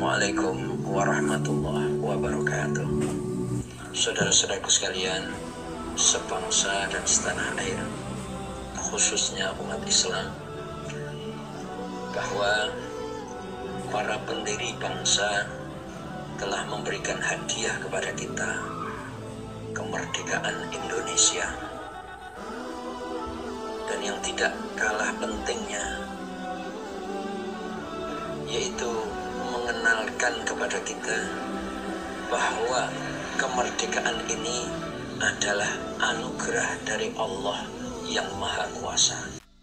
Assalamualaikum warahmatullahi wabarakatuh. Saudara-saudaraku sekalian, sebangsa dan setanah air, khususnya umat Islam, bahwa para pendiri bangsa telah memberikan hadiah kepada kita kemerdekaan Indonesia. Dan yang tidak kalah pentingnya yaitu mengenalkan kepada kita bahwa kemerdekaan ini adalah anugerah dari Allah yang Maha Kuasa.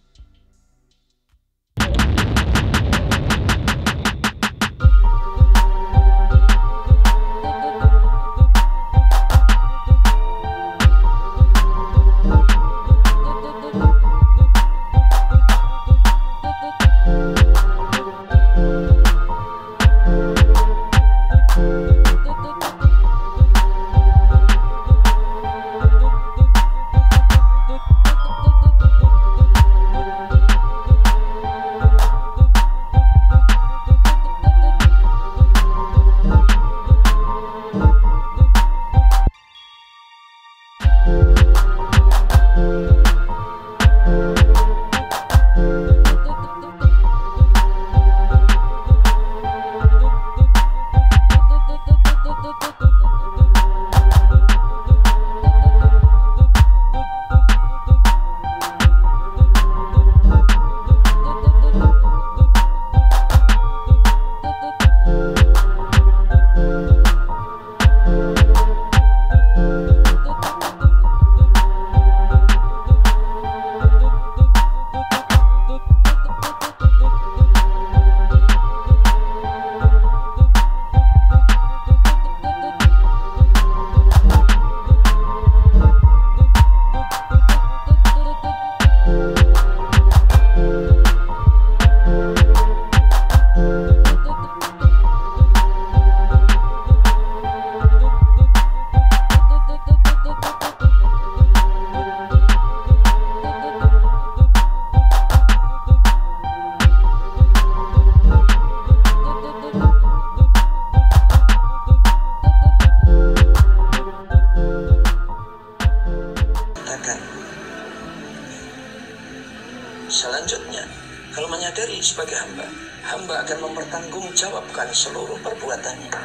Selanjutnya, kalau menyadari sebagai hamba akan mempertanggungjawabkan seluruh perbuatannya.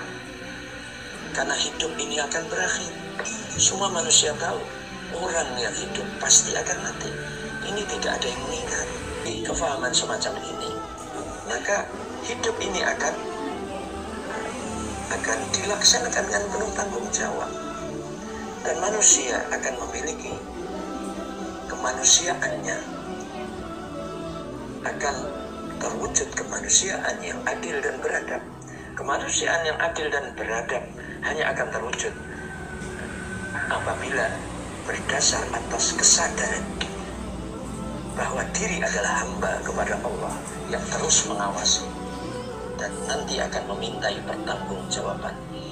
Karena hidup ini akan berakhir. Semua manusia tahu, orang yang hidup pasti akan mati. Ini tidak ada yang mengingkari. Kefahaman semacam ini, maka hidup ini akan dilaksanakan dengan penuh tanggung jawab. Dan manusia akan memiliki kemanusiaannya, akan terwujud kemanusiaan yang adil dan beradab. Kemanusiaan yang adil dan beradab hanya akan terwujud apabila berdasar atas kesadaran bahwa diri adalah hamba kepada Allah yang terus mengawasi dan nanti akan memintai pertanggungjawaban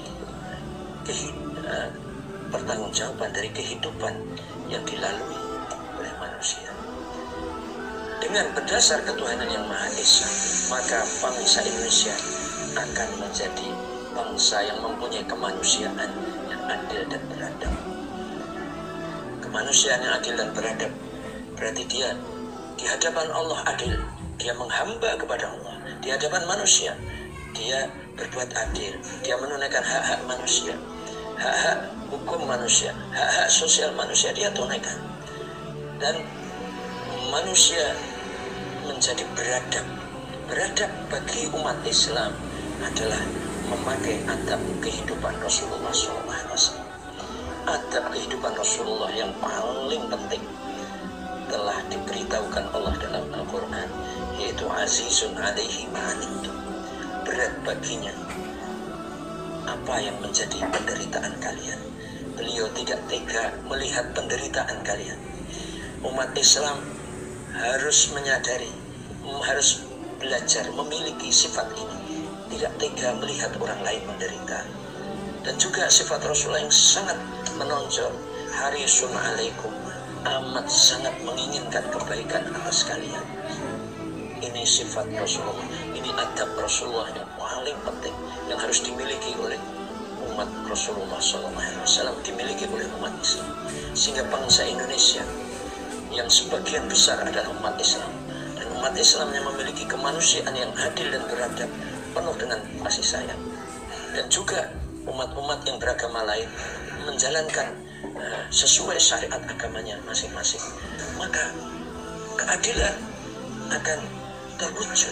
dari kehidupan yang dilalui oleh manusia. Dengan berdasar ketuhanan yang Maha Esa, maka bangsa Indonesia akan menjadi bangsa yang mempunyai kemanusiaan yang adil dan beradab. Kemanusiaan yang adil dan beradab berarti dia di hadapan Allah adil, dia menghamba kepada Allah. Di hadapan manusia, dia berbuat adil, dia menunaikan hak-hak manusia, hak-hak hukum manusia, hak-hak sosial manusia dia tunaikan. Dan manusia menjadi beradab. Beradab bagi umat Islam adalah memakai adab kehidupan Rasulullah SAW. Adab kehidupan Rasulullah yang paling penting telah diberitahukan Allah dalam Al-Quran, yaitu azizun alaihi ma'anittum. Berat baginya apa yang menjadi penderitaan kalian. Beliau tidak tega melihat penderitaan kalian. Umat Islam harus menyadari, harus belajar memiliki sifat ini. Tidak tega melihat orang lain menderita. Dan juga sifat Rasulullah yang sangat menonjol, harisun alaikum, amat sangat menginginkan kebaikan atas kalian. Ini sifat Rasulullah, ini adab Rasulullah yang paling paling penting yang harus dimiliki oleh umat Rasulullah SAW, dimiliki oleh umat Islam. Sehingga bangsa Indonesia yang sebagian besar adalah umat Islam, dan umat Islam yang memiliki kemanusiaan yang adil dan beradab, penuh dengan kasih sayang, dan juga umat-umat yang beragama lain menjalankan sesuai syariat agamanya masing-masing, maka keadilan akan terwujud.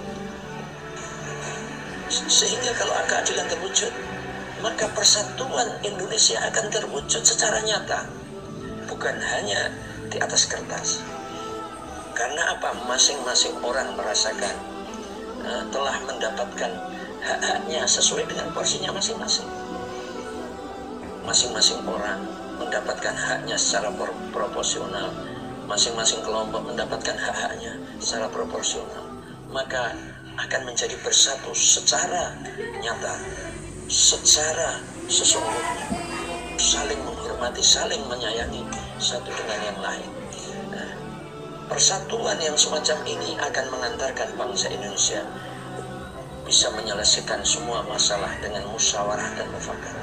Sehingga kalau keadilan terwujud, maka persatuan Indonesia akan terwujud secara nyata, bukan hanya di atas kertas. Karena apa? Masing-masing orang merasakan telah mendapatkan hak-haknya sesuai dengan porsinya masing-masing. Masing-masing orang mendapatkan haknya secara proporsional, masing-masing kelompok mendapatkan hak-haknya secara proporsional, maka akan menjadi bersatu secara nyata, secara sesungguhnya, saling menghormati, saling menyayangi satu dengan yang lain. Persatuan yang semacam ini akan mengantarkan bangsa Indonesia bisa menyelesaikan semua masalah dengan musyawarah dan mufakat.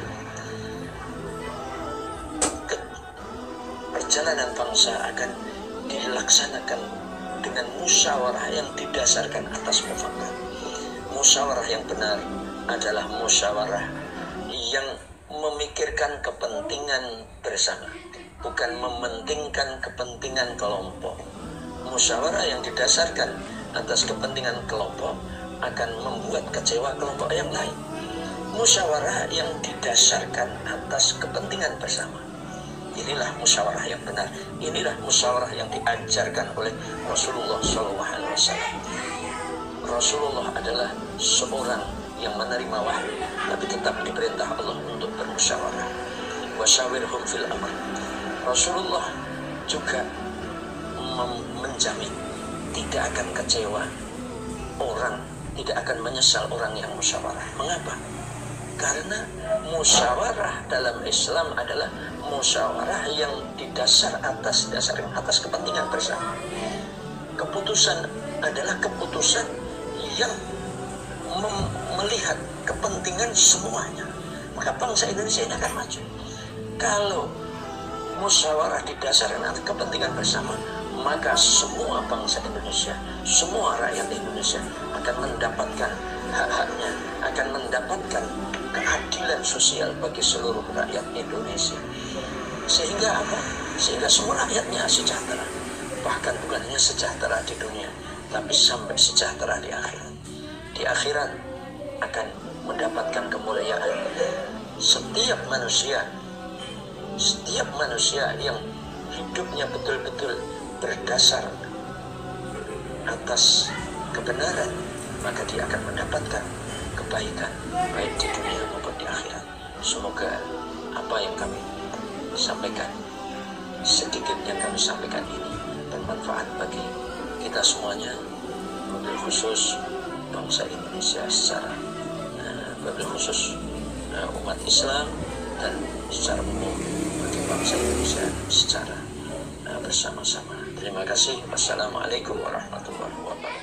Perjalanan bangsa akan dilaksanakan dengan musyawarah yang didasarkan atas mufakat. Musyawarah yang benar adalah musyawarah yang memikirkan kepentingan bersama, bukan mementingkan kepentingan kelompok. Musyawarah yang didasarkan atas kepentingan kelompok akan membuat kecewa kelompok yang lain. Musyawarah yang didasarkan atas kepentingan bersama, inilah musyawarah yang benar. Inilah musyawarah yang diajarkan oleh Rasulullah SAW. Rasulullah adalah seorang yang menerima wahyu, tapi tetap diperintah Allah untuk bermusyawarah. Wasyawirhum fil amr. Rasulullah juga menjamin tidak akan kecewa orang, tidak akan menyesal orang yang musyawarah. Mengapa? Karena musyawarah dalam Islam adalah musyawarah yang didasar atas kepentingan bersama. Keputusan adalah keputusan yang melihat kepentingan semuanya, maka bangsa Indonesia ini akan maju. Kalau musyawarah didasarkan atas kepentingan bersama, maka semua bangsa Indonesia, semua rakyat Indonesia akan mendapatkan hak-haknya, akan mendapatkan keadilan sosial bagi seluruh rakyat Indonesia. Sehingga apa? Sehingga semua rakyatnya sejahtera. Bahkan bukan hanya sejahtera di dunia, tapi sampai sejahtera di akhirat. Di akhirat akan mendapatkan kemuliaan. Setiap manusia yang hidupnya betul-betul berdasar atas kebenaran, maka dia akan mendapatkan kebaikan baik di dunia maupun di akhirat. Semoga apa yang kami sampaikan, sedikit yang kami sampaikan ini bermanfaat bagi kita semuanya, wabil khusus bangsa Indonesia secara wabil khusus umat Islam, dan secara umum bagi bangsa Indonesia secara bersama-sama. Terima kasih. Wassalamualaikum warahmatullahi wabarakatuh.